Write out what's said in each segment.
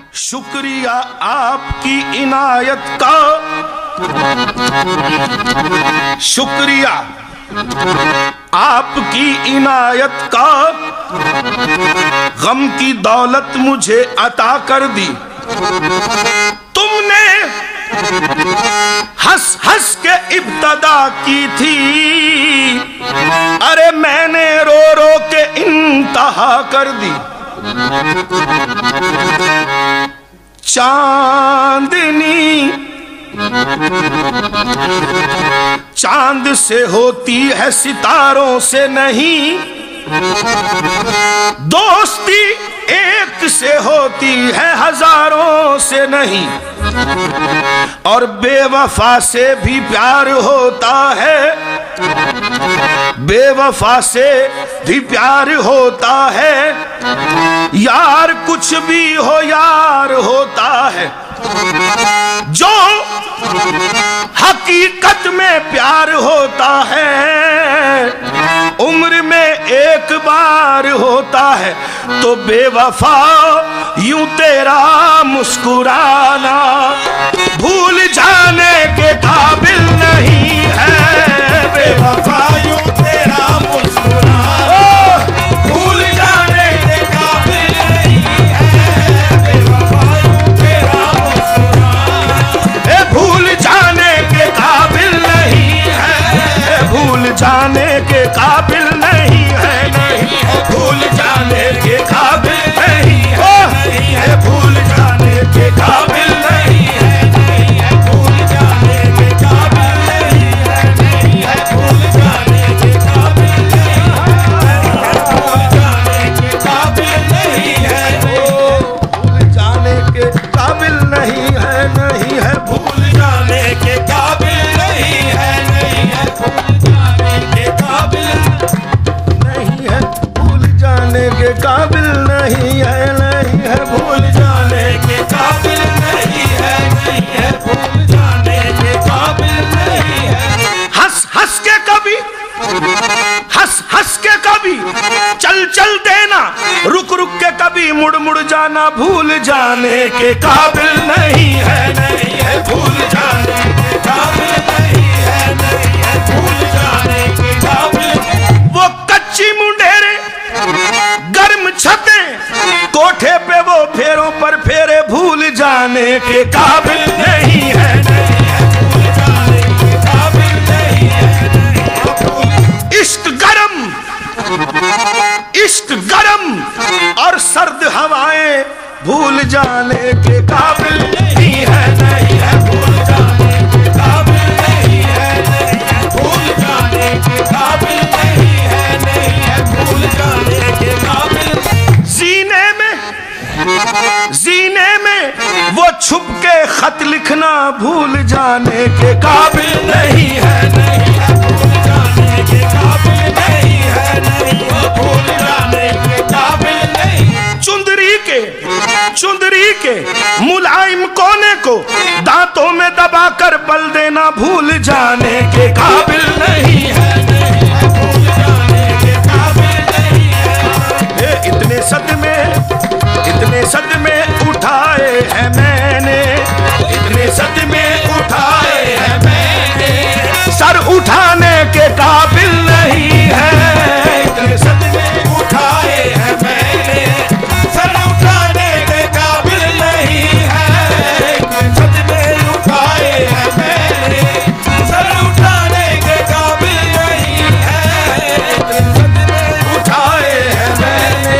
शुक्रिया आपकी इनायत का, शुक्रिया आपकी इनायत का, गम की दौलत मुझे अता कर दी। तुमने हंस हंस के इब्तदा की थी, अरे मैंने रो रो के इंतहा कर दी। चांदनी चांद से होती है सितारों से नहीं, दोस्ती एक से होती है हजारों से नहीं, और बेवफा से भी प्यार होता है, बेवफा से भी प्यार होता है, यार कुछ भी हो यार होता है। जो हकीकत में प्यार होता है, उम्र में एक बार होता है, तो बेवफा यूं तेरा मुस्कुराना भूल जाने के काबिल नहीं है। बेवफा यूं तेरा मुस्कुराना भूल जाने के काबिल नहीं है। बेवफा यूं तेरा मुस्कुराना भूल जाने के काबिल नहीं है, भूल जाने के काबिल नहीं है, नहीं है भूल जाने के काबिल नहीं है, भूल जाने के काबिल नहीं है, नहीं है भूल जाने के काबिल नहीं है, नहीं है भूल जाने के काबिल नहीं है, भूल जाने के काबिल नहीं है, भूल जाने के काबिल नहीं है, नहीं है भूल जाने के काबिल नहीं है, नहीं है भूल जाने के काबिल नहीं है, भूल जाने के काबिल नहीं है, नहीं है भूल जाने के काबिल नहीं है, नहीं है भूल जाने के काबिल नहीं है। हंस हंस के कभी, हंस हंस के कभी चल चल देना, रुक रुक के कभी मुड़ मुड़ जाना, भूल जाने के काबिल नहीं है, नहीं है भूल जाने के काबिल नहीं है, नहीं है भूल जाने के काबिल। वो कच्ची मुंडेरे गर्म छतें कोठे पे वो फेरों पर फेरे, भूल जाने के काबिल नहीं है, नहीं है भूल जाने के काबिल नहीं है, नहीं है भूल। इश्क गरम, इश्क गरम और सर्द हवाएं भूल जाने के काबिल नहीं है, नहीं है भूल जाने के काबिल नहीं है, नहीं है भूल जाने के काबिल नहीं है, नहीं है भूल जाने के काबिल। जीने में वो छुप के खत लिखना भूल जाने के काबिल नहीं है, नहीं है भूल जाने के काबिल नहीं है, नहीं है भूल जाने के काबिल नहीं। चुंदरी के मुलायम कोने को दांतों में दबाकर बल देना भूल जाने के काबिल नहीं है, नहीं है भूल जाने के काबिल नहीं है। इतने सदमे उठाए हैं मैंने, इतने सदमे उठाए हैं मैंने, सर उठाने के काबिल नहीं है। इतने सदमे उठाए हैं मैंने, सर उठाने के काबिल नहीं है। इतने सदमे उठाए हैं मैंने, सर उठाने के काबिल नहीं है। इतने सदमे उठाए हैं मैंने।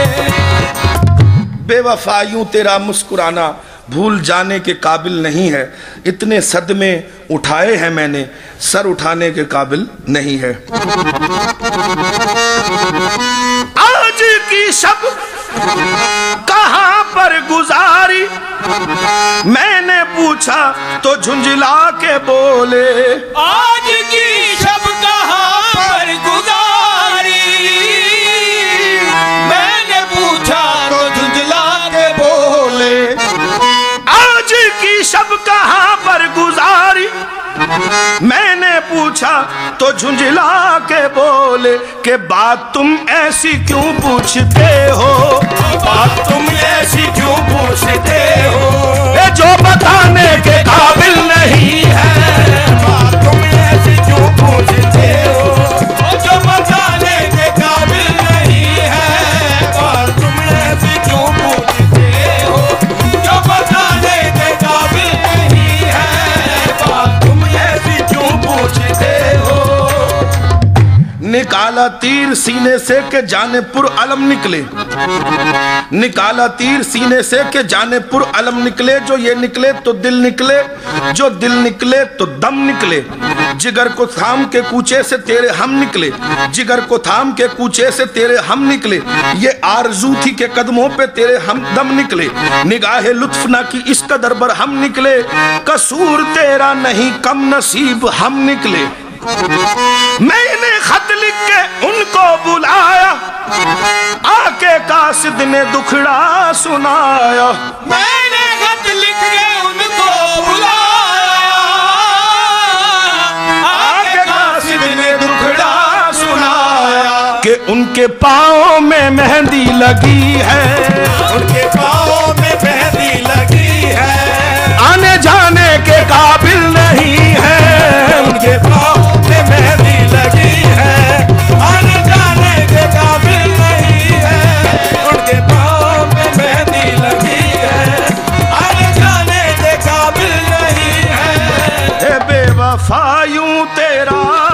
बेवफा यूं तेरा मुस्कुराना भूल जाने के काबिल नहीं है, इतने सदमे उठाए हैं मैंने, सर उठाने के काबिल नहीं है। आज की शब कहां पर गुजारी, मैंने पूछा तो झुंझला के बोले, आज की शब कहां पर गुजारी, मैंने पूछा तो झुंझला के बोले। आज की शब कहां पर गुजारी, मैंने पूछा तो झुंझला के बोले, कि बात तुम ऐसी क्यों पूछते हो, बात तुम ऐसी क्यों पूछते हो। निकाला तीर सीने से के जानेपुर अलम निकले, निकाला तीर सीने से के जानेपुर अलम निकले। जो ये निकले तो दिल निकले, जो दिल निकले तो दम निकले। जिगर को थाम के कूचे से तेरे हम निकले, जिगर को थाम के कूचे से तेरे हम निकले। ये आरज़ू थी के कदमों पे तेरे हम दम निकले। निगाहे लुत्फ ना की इस कदर बर हम निकले, कसूर तेरा नहीं कम नसीब हम निकले। मैंने खत लिख के उनको बुलाया, आके कासिद ने दुखड़ा सुनाया। मैंने खत लिख के उनको बुलाया, आके कासिद ने दुखड़ा सुनाया। कि उनके पाँव में मेहंदी लगी है, उनके पाँव में मेहंदी लगी है। आने जाने के काबिल नहीं है, उनके पाँव में मेहंदी लगी है, आने जाने के काबिल नहीं है। उनके पाँव में मेहंदी लगी है, आने जाने के काबिल नहीं है। बेवफा यूं तेरा